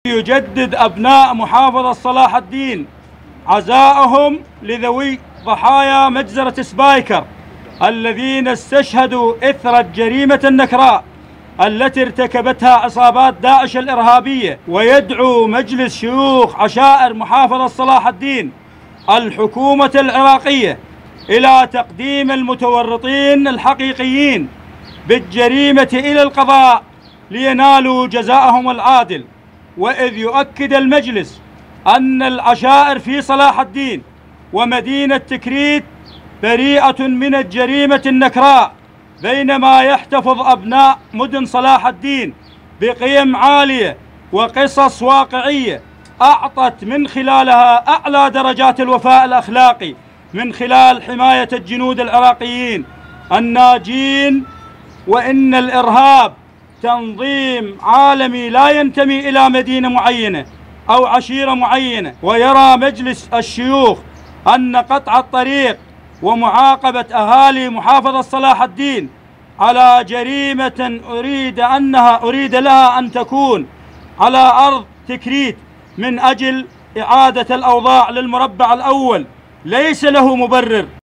يجدد أبناء محافظة صلاح الدين عزاءهم لذوي ضحايا مجزرة سبايكر الذين استشهدوا إثر الجريمة النكراء التي ارتكبتها عصابات داعش الإرهابية. ويدعو مجلس شيوخ عشائر محافظة صلاح الدين الحكومة العراقية إلى تقديم المتورطين الحقيقيين بالجريمة إلى القضاء لينالوا جزاءهم العادل. وإذ يؤكد المجلس أن العشائر في صلاح الدين ومدينة تكريت بريئة من الجريمة النكراء، بينما يحتفظ أبناء مدن صلاح الدين بقيم عالية وقصص واقعية أعطت من خلالها أعلى درجات الوفاء الأخلاقي من خلال حماية الجنود العراقيين الناجين. وإن الإرهاب تنظيم عالمي لا ينتمي إلى مدينة معينة أو عشيرة معينة. ويرى مجلس الشيوخ أن قطع الطريق ومعاقبة أهالي محافظة صلاح الدين على جريمة أريد لها أن تكون على أرض تكريت من أجل إعادة الأوضاع للمربع الأول ليس له مبرر